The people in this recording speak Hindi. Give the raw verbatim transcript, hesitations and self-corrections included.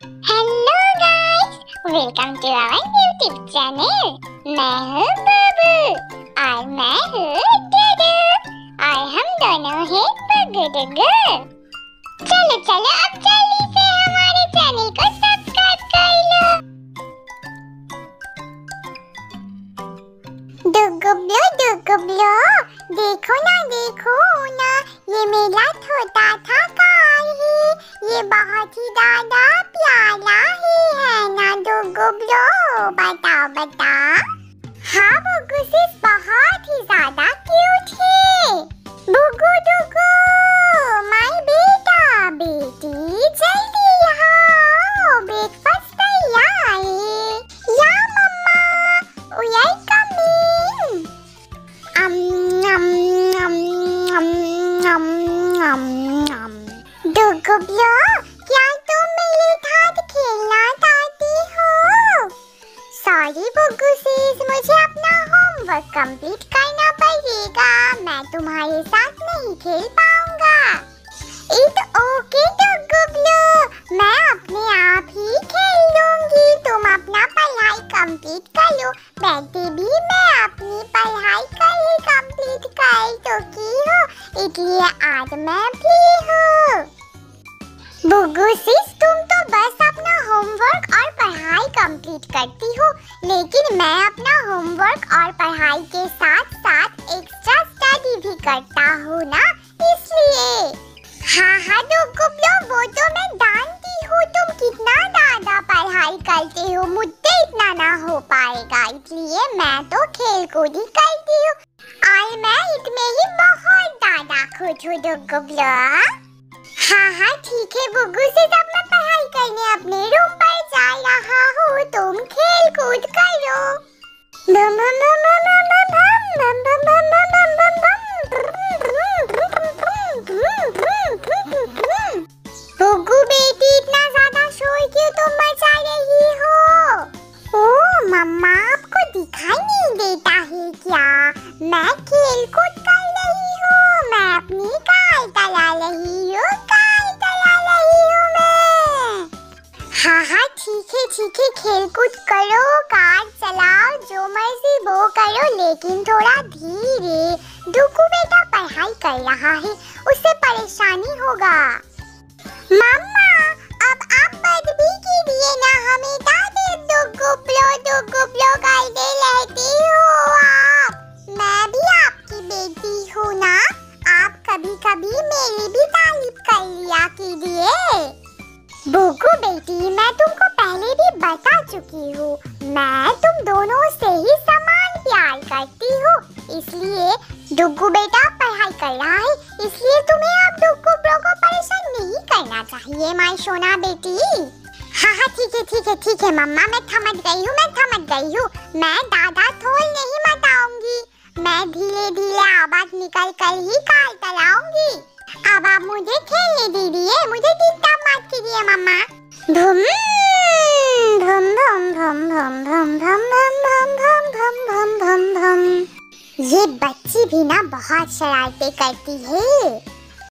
Hello guys, welcome to our YouTube channel. मैं हूँ बबू और मैं हूँ डुडू और हम दोनों हैं बग्गू डुग्गू। चलो चलो अब जल्दी से हमारे चैनल को सब्सक्राइब कर लो। डुग्गू डुग्गू, देखो ना देखो ना, ये मेरा छोटा था कार है, ये बहुत ही ज्यादा प्यारा ही है ना डुग्गू, बताओ बताओ। हाँ बुग्गू सिस बहुत ही ज्यादा क्यूट है। बुग्गू डुग्गू, माय बेटा बेटी जल्दी यहाँ आओ, ब्रेकफास्ट तैयार है। या मम्मा, we are coming. Um um um um um um um. Duggu, क्या तुम मेरे साथ खेलना चाहती हो? सॉरी बुग्गू सिस, मुझे अपना होमवर्क कंप्लीट करना पड़ेगा, मैं तुम्हारे साथ नहीं खेल पाऊंगा। इट्स ओके डुग्गू, मैं अपने आप ही खेल लूंगी, तुम अपना पढ़ाई कंप्लीट कर लो। वैसे भी मैं अपनी पढ़ाई कल ही कंप्लीट कर चुकी हूँ, इसलिए आज मैं फ्री हूँ। बुग्गू सिस, तुम तो बस अपना होमवर्क और पढ़ाई कंप्लीट करती हो, लेकिन मैं अपना होमवर्क और पढ़ाई के साथ साथ एक्स्ट्रा स्टडी भी करता हूँ ना, इसलिए। हाँ हाँ डुग्गू, वो तो मैं जानती हूँ तुम कितना ज्यादा पढ़ाई करते हो, मुझसे इतना ना हो पाएगा, इसलिए मैं तो खेल कूद ही करती हूँ और मैं इसमें ही बहुत ज्यादा खुश हूँ डुग्गू। हाँ हाँ ठीक है बुग्गू सिस, अब मैं पढ़ाई करने अपने रूम पर जा रहा हूँ, तुम खेल कूद करो। बम बम बम बम बम बम बम बम बम बम बम। बुग्गू बेटी, इतना ज्यादा शोर क्यों तुम मचा रही हो? ओ मम्मा, आपको दिखाई नहीं देता है क्या? मैं खेल कूद कर रही हूँ, मैं अपनी कार चला रही हूँ, कार चला रही हूँ मैं। हाँ हाँ ठीक है ठीक है, खेल कूद करो, कार चलाओ, जो मर्जी वो करो, लेकिन थोड़ा धीरे। डुग्गू बेटा पढ़ाई कर रहा है, उससे परेशानी होगा। मम्मा, अब आप बदबी कीजिए ना, हमें दादी डुग्गू प्लो डुग्गू प्लो करते रहती हो आप। मैं भी आपकी बेटी हूँ ना, आप कभी कभी मेरी भी तारीफ कर लिया कीजिए। बुग्गू बेटी, मैं तुमको पहले भी बता चुकी हूँ, मैं तुम दोनों से ही समान प्यार करती हूँ, इसलिए डुग्गू बेटा पढ़ाई कर रहा है, इसलिए तुम्हें अब डुग्गू ब्रो को परेशान नहीं करना चाहिए माय सोना बेटी। हाँ हाँ ठीक है ठीक है ठीक है मम्मा, मैं समझ गई हूँ मैं समझ गई हूँ, मैं दादा थोल नहीं मचाऊंगी, मैं धीरे धीरे आवाज निकल कर ही कार चलाऊंगी। अब आप मुझे खेलने दीजिए, मुझे डिस्टर्ब मत कीजिए मम्मा। धुम धुम धुम धुम धुम धुम धुम धुम धुम धुम धुम धुम धुम। ये बच्ची भी ना बहुत शरारतें करती है।